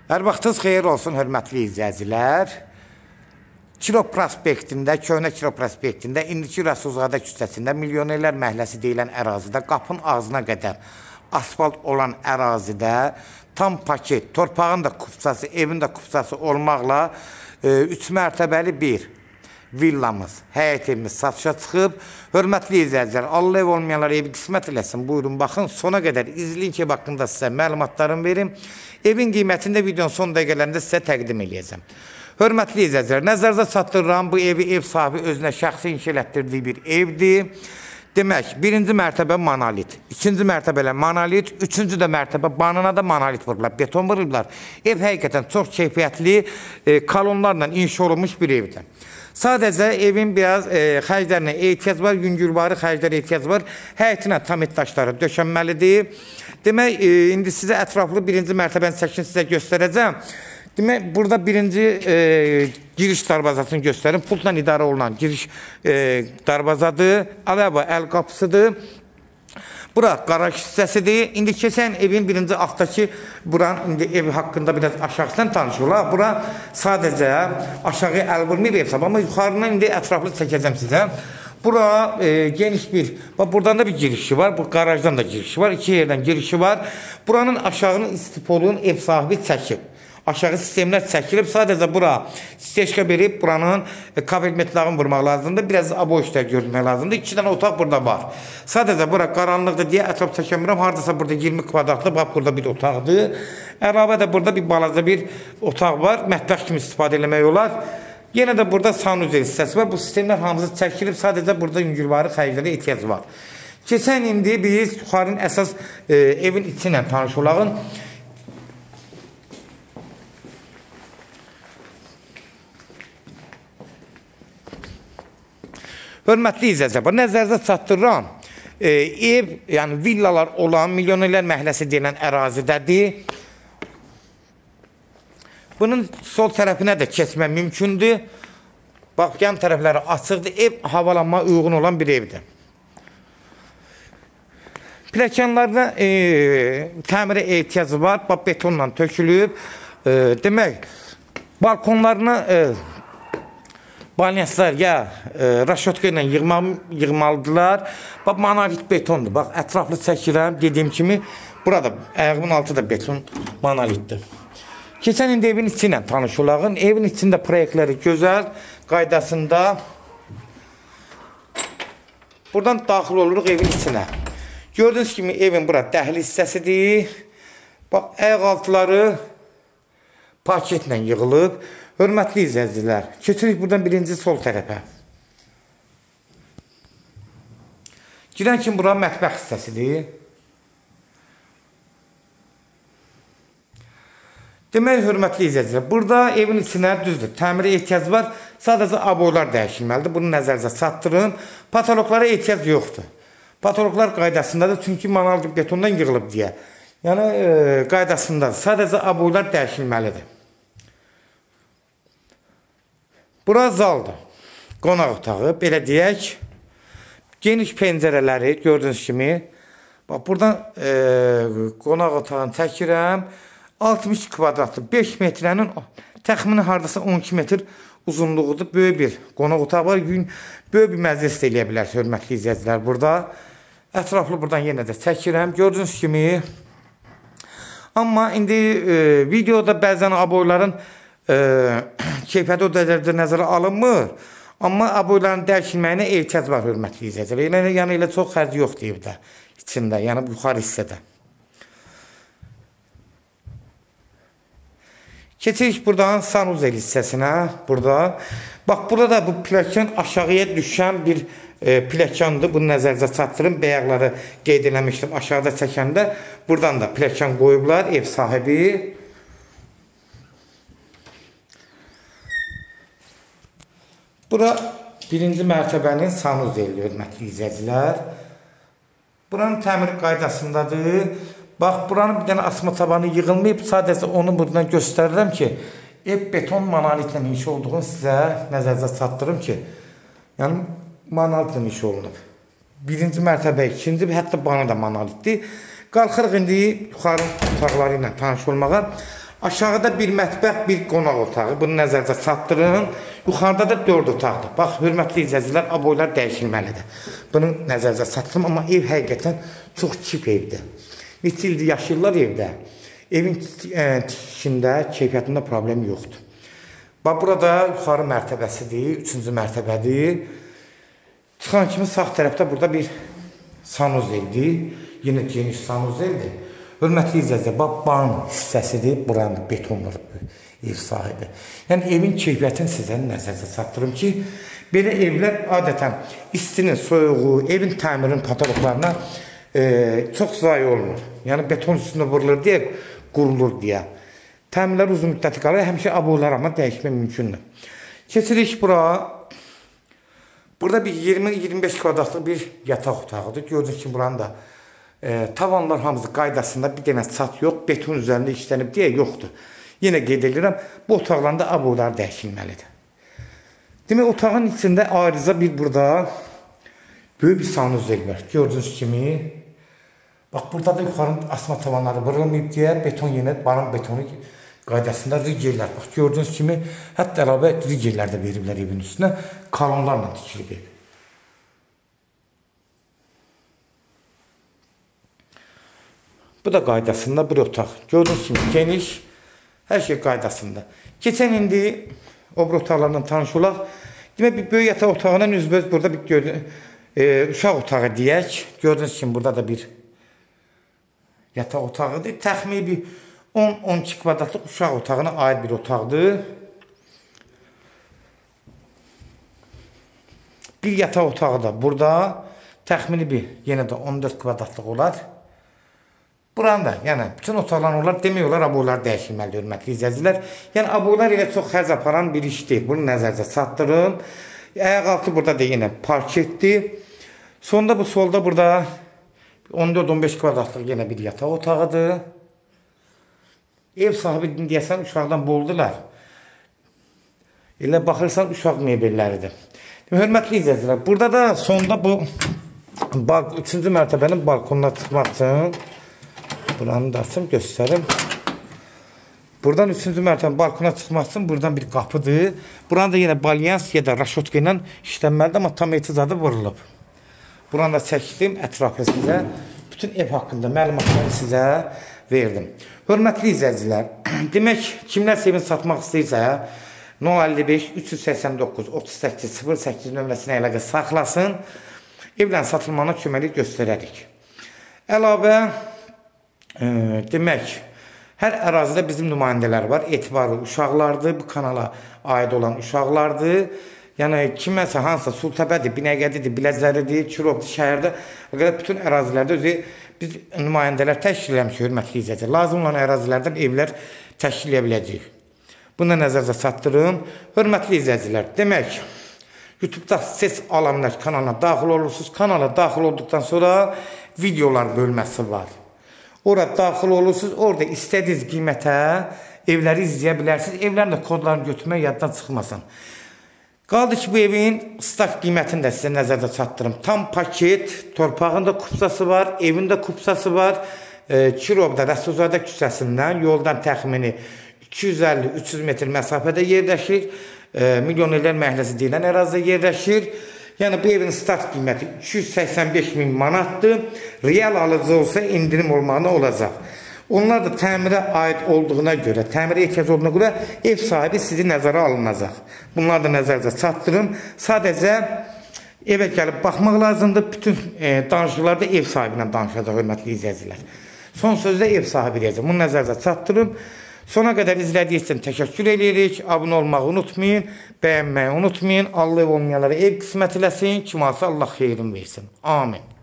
Hər vaxtınız xeyir olsun, hörmətli izləyicilər. Kilo prospektində, Köhnə Kilo prospektində, indiki Rəsulzadə küçəsində milyonerlər məhəlləsi deyilən ərazidə, qapının ağzına qədər asfalt olan ərazidə tam paket, torpağın da kupçası, evin də kupçası olmaqla 3 mərtəbəli bir villamız, həyət evimiz satışa çıxıb. Hörmətli izləyicilər, Allah ev olmayanlar evi qismət eləsin. Buyurun, baxın, sona qədər izləyin ki, haqqında sizə məlumatlarımı verim. Evin qiymətində videonun son dəqiqələrində sizə təqdim edəcəm. Hörmətli izləyicilər, nəzərdə çatdırıram, bu evi ev sahibi özünə şəxsi inşa etdirdiyi bir evdir. Demək, birinci mərtəbə monolit, ikinci mərtəbələ monolit, üçüncü də mərtəbə banana da monolit vururlar, beton vururlar. Ev həqiqətən çox keyfiyyətli kolonlarla inşa olunmuş bir evdir. Sadəcə evin biraz xərclərinə ehtiyac var, yüngülvari xərclərə ehtiyac var. Həyətinə tamit daşları döşənməlidir. Demək, indi sizə ətraflı birinci mərtəbənin çəkini sizə göstərəcəm. Demək, burada birinci giriş darvazasını göstərim. Pultla idarə olunan giriş darvazadır. Əlavə əl qapısıdır. Bura qaraj hissəsidir. İndi keçən evin birinci altdakı buranın indi ev haqqında biraz aşağıdan tanışırlar. Bura sadəcə aşağı əl vurmayıb ev sahibi, amma yuxarından indi ətraflı çəkəcəm sizə. Bura geniş bir, buradan da bir girişi var, bu qarajdan da girişi var, iki yerdən girişi var. Buranın aşağının istipolun ev sahibi çəkib. Aşağı sistemlər çəkilib, sadəcə bura steşka verib, buranın kabelmetlağını vurmaq lazımdır, biraz abo işlər görmək lazımdır. 2 dənə otaq burada var. Sadəcə bura qaranlıqdır deyə ətraf çəkəmirəm, haradasa burada 20 kvadratlı, bax burada bir otaqdır. Əlavə də burada bir balaca bir otaq var, mətbəx kimi istifadə eləmək olar. Yenə də burada sanuzel hissəsi var, bu sistemlər hamısı çəkilib, sadəcə burada yüngülvari xərclərə ehtiyac var. Keçən indi biz yuxarının əsas evin içi ilə tanış olağın. Hörmətli izləyicilər, nəzərdə çatdırıram, ev, yəni villalar olan milyonerlər məhəlləsi deyilən ərazidədir. Bunun sol tərəfinə də keçmək mümkündür. Bax, yan tərəfləri açıqdır, ev havalanma uyğun olan bir evdir. Pləkanlarına təmirə ehtiyacı var, bax, betonla tökülüb. Demək, balkonlarına balyaslar ya raşotka ilə yığmalıdırlar. Bax, monolit betondur. Bax, ətraflı çəkirəm. Dediyim kimi, burada ayağımın altı da beton monolitdir. Keçən indi evin içi ilə tanış olağın. Evin içində proyektləri gözəl, qaydasında. Buradan daxil oluruq evin içinə. Gördüyünüz kimi, evin bura dəhli hissəsidir. Bax, ayaq altıları paketlə yığılıb. Hörmətli izləyicilər, keçirik buradan birinci sol tərəfə. Girən kimi bura mətbəx hissəsidir. Demək, hörmətli izləyicilər, burada evin içinə düzdür, təmirə ehtiyac var, sadəcə aboylar dəyişilməlidir. Bunu nəzərinizə çatdırın. Patologlara ehtiyac yoxdur. Patologlar qaydasındadır, çünki monolit betondan yığılıb deyə. Yəni, qaydasındadır, sadəcə aboylar dəyişilməlidir. Bura zaldır, qonaq otağı, belə deyək, geniş pəncərələri gördüyünüz kimi. Bax, buradan qonaq otağını çəkirəm, 60 kvadratlı, 5 metrənin təxmini haradasa 12 metr uzunluğudur, böyük bir qonaq otağı var, böyük bir məclis də eləyə bilərsiniz, hörmətli izləyicilər burada. Ətraflı buradan yenə də çəkirəm, gördüyünüz kimi. Amma indi videoda bəzən aboyların keyfiyyəti o dərəcədə nəzərə alınmır, amma aboyların dəyişilməyinə ehtiyac var, hörmətli izləyicilər. Yəni, elə çox xərci yoxdur evdə, içində, yəni yuxarı hissədə. Keçirik buradan sanuzel hissəsinə, burada. Bax, burada da bu pləkan aşağıya düşən bir pləkandır, bunu nəzərinizə çatdırın, bəyaqları qeyd eləmişdim, aşağıda çəkəndə, buradan da pləkan qoyublar, ev sahibi. Bura birinci mərtəbənin sanuzeli, hörmətli izləyicilər. Buranın təmir qaydasındadır. Bax, buranın bir dənə asma tabanı yığılmayıb. Sadəcə onu buradan göstərirəm ki, ev beton monolitlə inşa olduğunu sizə nəzərinizə çatdırım ki, yəni monolitlə inşa olunub. Birinci mərtəbə, ikinci, hətta bana da monolitdir. Qalxırıq indi yuxarı otaqları ilə tanış olmağa. Aşağıda bir mətbəx, bir qonaq otağı. Bunu nəzərdə çatdırın. Yuxarıda da 4 otaqdır. Bax, hörmətli izləyicilər, aboylar dəyişilməlidir. Bunu nəzərdə çatdırın, amma ev həqiqətən çox kiçik evdir. Neçə ildir yaşayırlar evdə. Evin tikişində, keyfiyyətində problem yoxdur. Bax, burada yuxarı mərtəbəsidir, 3-cü mərtəbədir. Çıxan kimi sağ tərəfdə burada bir sanuzeldir. Yenə geniş sanuzeldir. Hörmətli izləyicilər, bax, ban hissəsidir, buranın betonlu ev sahibi. Yəni, evin keyfiyyətini sizə nəzərdə çatdırım ki, belə evlər adətən istinin, soyuğu, evin təmirinin patoloqlarına çox zayi olmur. Yəni, beton üstündə vurulur deyə, qurulur deyə. Təmirlər uzun müddəti qalır, həmişə aboylar amma dəyişmək mümkündür. Keçirik bura. Burada bir 20-25 kvadratlıq bir yataq otağıdır. Gördüyünüz ki, buranın da tavanlar hamısı qaydasında, bir dənə çat yox, beton üzərində işlənib deyə yoxdur. Yenə qeyd edirəm, bu otaqlarda aboylar dəyişilməlidir. Demək, otağın içində ayrıca bir burada böyük bir sanuzel var. Gördüyünüz kimi, bax, burada da yuxarı asma tavanları vurulmayıb deyə beton yenə, barın betonu qaydasında rigerlər. Bax, gördüyünüz kimi, hətta əlavə rigerlər də veriblər evin üstünə, kalonlarla tikilib ev. Bu da qaydasında bir otaq. Gördüyünüz kimi geniş, hər şey qaydasında. Keçən indi o bir otaqlarla tanış olaq. Demək, bir böyük yataq otağının üzbəüz burada bir uşaq otağı deyək. Gördüyünüz kimi burada da bir yataq otağıdır. Təxmini bir 10-12 kvadratlıq uşaq otağına aid bir otaqdır. Bir yataq otağı da burada. Təxmini bir, yenə də 14 kvadratlıq olar. Buranın da, yəni, bütün otaqlar olar, demək olar, aboylar dəyişilməlidir, hörmətli izləyicilər. Yəni, aboylar ilə çox xərc aparan bir işdir. Bunu nəzərdə çatdırın. Ayaq altı burada da yenə parketdir. Sonda bu solda burada 14-15 kvadratlıq yenə bir yataq otağıdır. Ev sahibi deyəsən, uşaqdan boldular. Elə baxırsan, uşaq mebelləridir. Hörmətli izləyicilər, burada da sonda bu 3-cü mərtəbənin balkonuna çıxmaq üçün buranı da açım, göstərim. Buradan 3-cü mərtəbə balkona çıxmaq üçün buradan bir qapıdır. Buranı da yenə balyans ya da raşotka ilə işlənməlidir, amma tam etizadı vurulub. Buranı da çəkdim, ətraflı sizə. Bütün ev haqqında məlumatları sizə verdim. Hörmətli izləyicilər, demək, kimlər evini satmaq istəyirsə, 055-389-38-08 nömrəsinə əlaqə saxlasın. Evlərin satılmağına köməklik göstərərik. Əlavə, demək, hər ərazidə bizim nümayəndələr var. Etibarlı uşaqlardır, bu kanala aid olan uşaqlardır. Yəni, kiməsə, hansısa Sultəbədir, Binəqədidir, Biləcəridir, Çirovdur, şəhərdə, bütün ərazilərdə özü biz nümayəndələr təşkil eləmişik, hörmətli izləyicilər. Lazım olan ərazilərdən evlər təşkil edə biləcəyik. Bunu nəzərdə çatdırın. Hörmətli izləyicilər, demək, YouTube-da ses alanlar kanalına daxil olursunuz. Kanala daxil olduqdan sonra videolar bölməsi var. Orada daxil olursunuz, orada istədiyiniz qiymətə evləri izləyə bilərsiniz. Evlərin də kodlarını götürmək yaddan çıxmasın. Qaldı ki, bu evin start qiymətini də sizə nəzərdə çatdırım. Tam paket, torpağında kupsası var, evində kupsası var. Kirovda, Rəsulzadə küçəsindən yoldan təxmini 250-300 metr məsafədə yerləşir. Milyonerlər məhəlləsi deyilən ərazidə yerləşir. Yəni, bu evin start qiyməti 285.000 manatdır. Real alıcı olsa indirim olmağına olacaq. Onlar da təmirə aid olduğuna görə, təmirə ehtiyac olduğuna görə ev sahibi sizi nəzərə alınacaq. Bunlar da nəzərdə çatdırın. Sadəcə evə gəlib baxmaq lazımdır. Bütün danışıqlarda ev sahibi ilə danışacaq, hörmətli izləyicilər. Son sözdə ev sahibi deyəcək. Bunu nəzərdə çatdırın. Sona qədər izlədiyiniz üçün təşəkkür edirik. Abunə olmağı unutmayın, bəyənməyi unutmayın. Allah ev olmayanlara ev qismət eləsin, kim alsa Allah xeyrin versin. Amin.